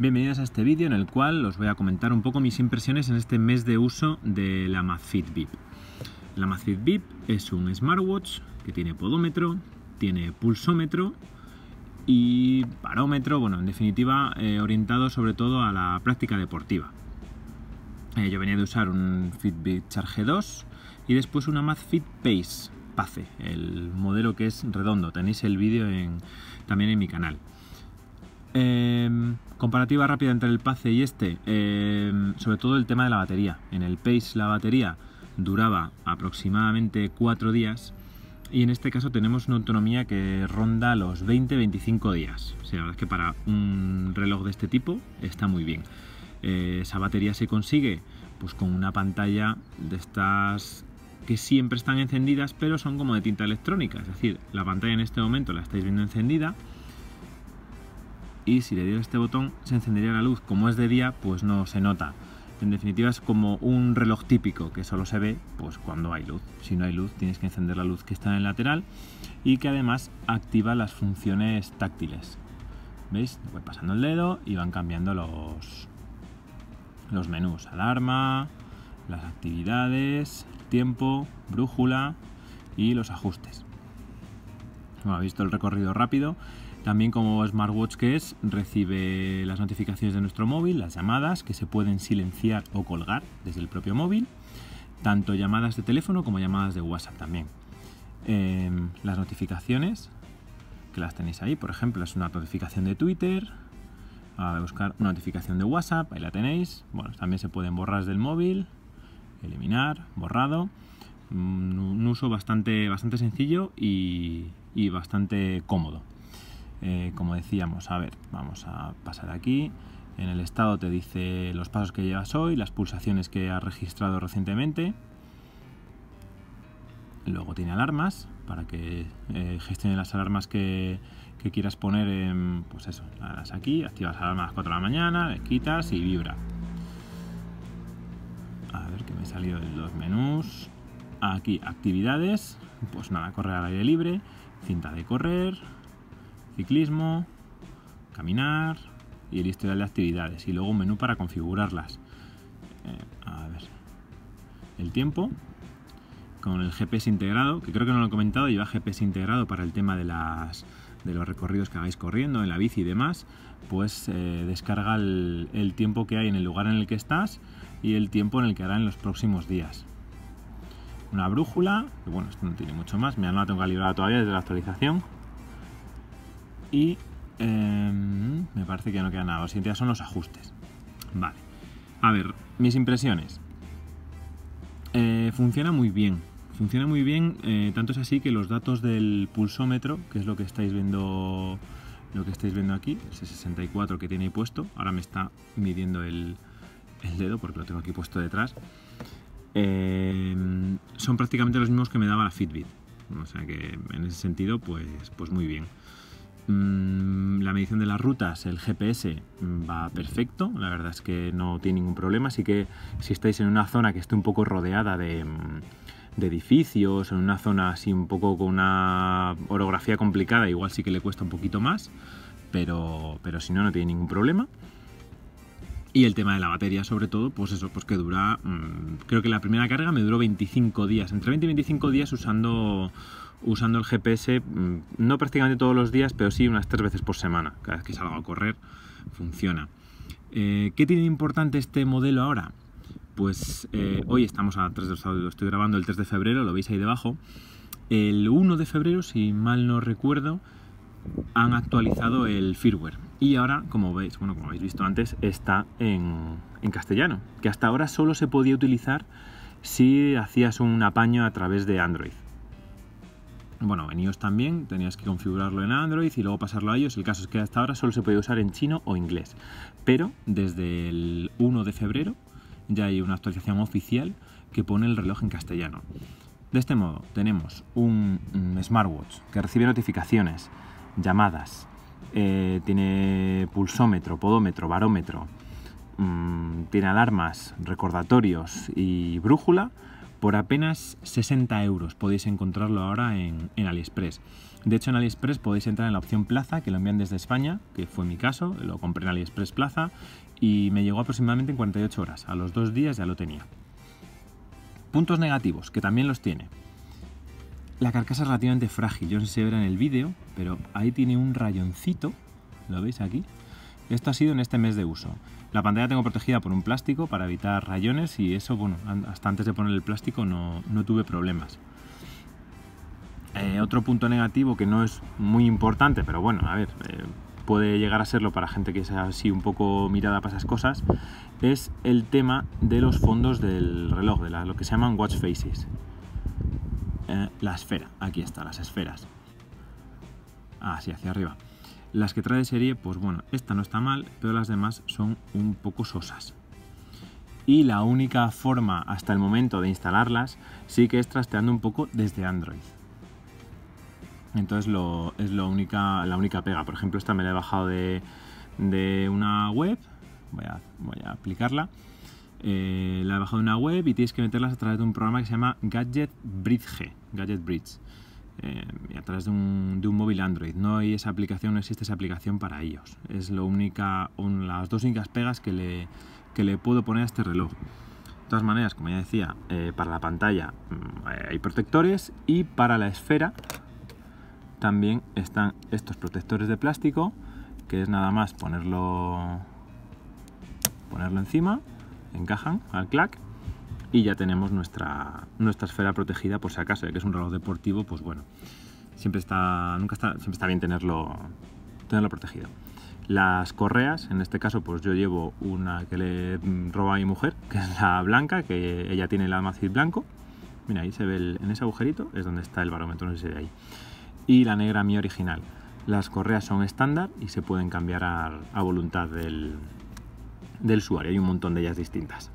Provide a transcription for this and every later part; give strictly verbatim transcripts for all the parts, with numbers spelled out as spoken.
Bienvenidos a este vídeo en el cual os voy a comentar un poco mis impresiones en este mes de uso de la Amazfit Bip. La Amazfit Bip es un smartwatch que tiene podómetro, tiene pulsómetro y barómetro, bueno, en definitiva eh, orientado sobre todo a la práctica deportiva. Eh, yo venía de usar un Fitbit Charge dos y después una Amazfit Pace, Pace, el modelo que es redondo. Tenéis el vídeo en, también en mi canal. Eh, comparativa rápida entre el Pace y este, eh, sobre todo el tema de la batería. En el Pace la batería duraba aproximadamente cuatro días y en este caso tenemos una autonomía que ronda los veinte a veinticinco días. O sea, la verdad es que para un reloj de este tipo está muy bien. Eh, esa batería se consigue pues con una pantalla de estas que siempre están encendidas, pero son como de tinta electrónica, es decir, la pantalla en este momento la estáis viendo encendida y si le diera este botón se encendería la luz. Como es de día, pues no se nota. En definitiva es como un reloj típico que solo se ve pues cuando hay luz. Si no hay luz tienes que encender la luz que está en el lateral y que además activa las funciones táctiles. ¿Veis? Voy pasando el dedo y van cambiando los, los menús. Alarma, las actividades, tiempo, brújula y los ajustes. Bueno, habéis visto el recorrido rápido. También, como smartwatch que es, recibe las notificaciones de nuestro móvil, las llamadas que se pueden silenciar o colgar desde el propio móvil, tanto llamadas de teléfono como llamadas de WhatsApp también. Eh, las notificaciones, que las tenéis ahí, por ejemplo, es una notificación de Twitter, a buscar una notificación de WhatsApp, ahí la tenéis. Bueno, también se pueden borrar del móvil, eliminar, borrado. Un, un uso bastante, bastante sencillo y, y bastante cómodo. Eh, como decíamos, a ver, vamos a pasar aquí. En el estado te dice los pasos que llevas hoy, las pulsaciones que has registrado recientemente. Luego tiene alarmas para que eh, gestione las alarmas que, que quieras poner en, pues eso, las aquí, activas la alarma a las cuatro de la mañana, le quitas y vibra. A ver que me he salido de los menús. Aquí, actividades, pues nada, correr al aire libre, cinta de correr, ciclismo, caminar y el historial de actividades y luego un menú para configurarlas. Eh, a ver, el tiempo con el G P S integrado, que creo que no lo he comentado, lleva G P S integrado para el tema de las de los recorridos que hagáis corriendo en la bici y demás, pues eh, descarga el, el tiempo que hay en el lugar en el que estás y el tiempo en el que hará en los próximos días. Una brújula, que bueno, esto no tiene mucho más, mira, no la tengo calibrada todavía desde la actualización. Y eh, me parece que no queda nada. Lo siguiente ya son los ajustes. Vale. A ver, mis impresiones. Eh, funciona muy bien. Funciona muy bien. Eh, tanto es así que los datos del pulsómetro, que es lo que estáis viendo, lo que estáis viendo aquí, ese sesenta y cuatro que tiene ahí puesto. Ahora me está midiendo el, el dedo porque lo tengo aquí puesto detrás. Eh, son prácticamente los mismos que me daba la Fitbit. O sea que en ese sentido, pues, pues muy bien. La medición de las rutas, el G P S va perfecto, la verdad es que no tiene ningún problema. Así que si estáis en una zona que esté un poco rodeada de, de edificios, en una zona así un poco con una orografía complicada, igual sí que le cuesta un poquito más, pero, pero si no, no tiene ningún problema. Y el tema de la batería, sobre todo, pues eso, pues que dura, mmm, creo que la primera carga me duró veinticinco días, entre veinte y veinticinco días usando... usando el G P S, no prácticamente todos los días, pero sí unas tres veces por semana. Cada vez que salgo a correr, funciona. Eh, ¿Qué tiene de importante este modelo ahora? Pues eh, hoy estamos a tres de lo estoy grabando el tres de febrero, lo veis ahí debajo. El uno de febrero, si mal no recuerdo, han actualizado el firmware. Y ahora, como veis, bueno, como habéis visto antes, está en, en castellano. Que hasta ahora solo se podía utilizar si hacías un apaño a través de Android. Bueno, en iOS también tenías que configurarlo en Android y luego pasarlo a iOS. El caso es que hasta ahora solo se podía usar en chino o inglés. Pero desde el uno de febrero ya hay una actualización oficial que pone el reloj en castellano. De este modo tenemos un, un smartwatch que recibe notificaciones, llamadas, eh, tiene pulsómetro, podómetro, barómetro, mmm, tiene alarmas, recordatorios y brújula, Por apenas sesenta euros podéis encontrarlo ahora en, en AliExpress. De hecho, en AliExpress podéis entrar en la opción Plaza, que lo envían desde España, que fue mi caso, lo compré en AliExpress Plaza y me llegó aproximadamente en cuarenta y ocho horas. A los dos días ya lo tenía. Puntos negativos, que también los tiene. La carcasa es relativamente frágil, yo no sé si se verá en el vídeo, pero ahí tiene un rayoncito, ¿lo veis aquí? Esto ha sido en este mes de uso. La pantalla tengo protegida por un plástico para evitar rayones y eso, bueno, hasta antes de poner el plástico no, no tuve problemas. Eh, otro punto negativo que no es muy importante, pero bueno, a ver, eh, puede llegar a serlo para gente que sea así un poco mirada para esas cosas, es el tema de los fondos del reloj, de la, lo que se llaman watch faces. Eh, la esfera, aquí está, las esferas. Ah, sí, hacia arriba. Las que trae de serie, pues bueno, esta no está mal, pero las demás son un poco sosas. Y la única forma hasta el momento de instalarlas sí que es trasteando un poco desde Android. Entonces lo, es lo única, la única pega. Por ejemplo, esta me la he bajado de, de una web, voy a, voy a aplicarla. Eh, la he bajado de una web y tienes que meterlas a través de un programa que se llama Gadget Bridge. Gadget Bridge. Eh, a través de un, de un móvil Android. No hay esa aplicación, no existe esa aplicación para iOS. Es lo única, un, las dos únicas pegas que le, que le puedo poner a este reloj. De todas maneras, como ya decía, eh, para la pantalla eh, hay protectores y para la esfera también están estos protectores de plástico, que es nada más ponerlo, ponerlo encima, encajan al clac. Y ya tenemos nuestra, nuestra esfera protegida por si acaso, ya que es un reloj deportivo, pues bueno, siempre está, nunca está, siempre está bien tenerlo, tenerlo protegido. Las correas, en este caso, pues yo llevo una que le roba a mi mujer, que es la blanca, que ella tiene el Amazfit blanco. Mira, ahí se ve, el, en ese agujerito es donde está el barómetro, no sé si se ve ahí. Y la negra mi original. Las correas son estándar y se pueden cambiar a, a voluntad del, del usuario, hay un montón de ellas distintas.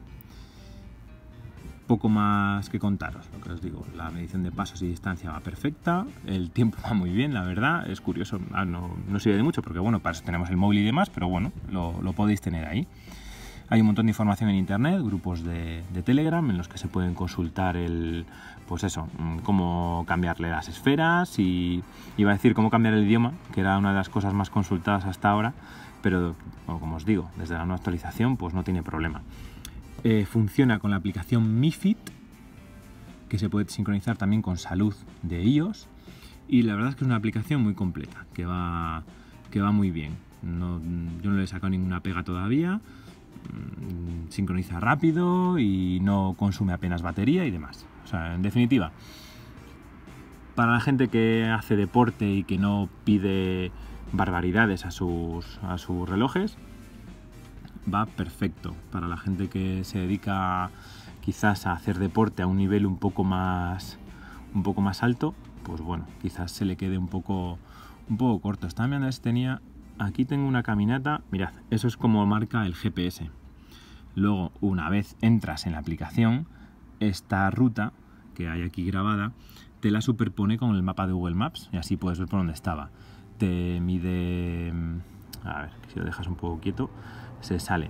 Poco más que contaros, lo que os digo, la medición de pasos y distancia va perfecta, el tiempo va muy bien, la verdad, es curioso, ah, no, no sirve de mucho porque bueno, para eso tenemos el móvil y demás, pero bueno, lo, lo podéis tener ahí. Hay un montón de información en internet, grupos de, de Telegram en los que se pueden consultar el, pues eso, cómo cambiarle las esferas y iba a decir cómo cambiar el idioma, que era una de las cosas más consultadas hasta ahora, pero como os digo, desde la nueva actualización pues no tiene problema. Eh, funciona con la aplicación Mi Fit, que se puede sincronizar también con Salud de iOS, y la verdad es que es una aplicación muy completa, que va, que va muy bien. No, yo no le he sacado ninguna pega todavía, sincroniza rápido y no consume apenas batería y demás. O sea, en definitiva, para la gente que hace deporte y que no pide barbaridades a sus, a sus relojes, va perfecto. Para la gente que se dedica quizás a hacer deporte a un nivel un poco más un poco más alto, pues bueno, quizás se le quede un poco un poco corto. Estaba mirando si tenía, aquí tengo una caminata, mirad, eso es como marca el G P S. Luego, una vez entras en la aplicación, esta ruta que hay aquí grabada te la superpone con el mapa de Google Maps y así puedes ver por dónde estaba. Te mide, a ver, si lo dejas un poco quieto se sale.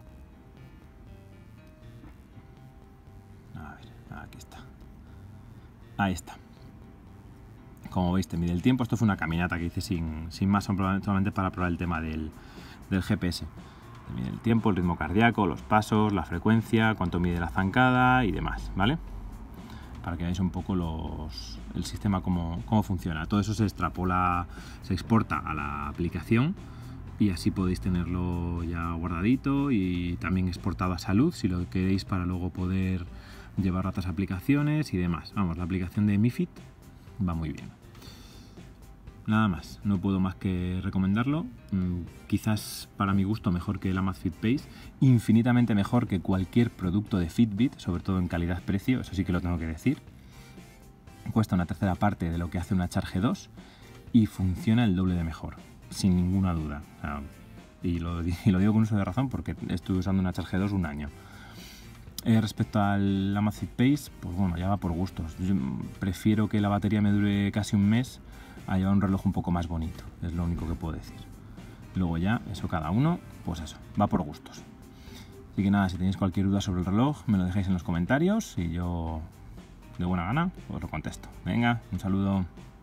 A ver, aquí está. Ahí está. Como veis, te mide el tiempo. Esto fue una caminata que hice sin, sin más, solamente para probar el tema del, del G P S. Te mide el tiempo, el ritmo cardíaco, los pasos, la frecuencia, cuánto mide la zancada y demás, ¿vale? Para que veáis un poco los, el sistema, cómo, cómo funciona. Todo eso se extrapola, se exporta a la aplicación y así podéis tenerlo ya guardadito y también exportado a Salud si lo queréis para luego poder llevar a otras aplicaciones y demás. Vamos, la aplicación de Mi Fit va muy bien. Nada más, no puedo más que recomendarlo. Quizás para mi gusto mejor que el Amazfit Pace, infinitamente mejor que cualquier producto de Fitbit, sobre todo en calidad-precio, eso sí que lo tengo que decir. Cuesta una tercera parte de lo que hace una Charge dos y funciona el doble de mejor, sin ninguna duda. O sea, y, lo, y lo digo con uso de razón porque estuve usando una Charge dos un año. Eh, respecto al Amazfit Pace, pues bueno, ya va por gustos. Yo prefiero que la batería me dure casi un mes a llevar un reloj un poco más bonito, es lo único que puedo decir. Luego ya, eso cada uno, pues eso, va por gustos. Así que nada, si tenéis cualquier duda sobre el reloj, me lo dejáis en los comentarios y yo de buena gana os lo contesto. Venga, un saludo.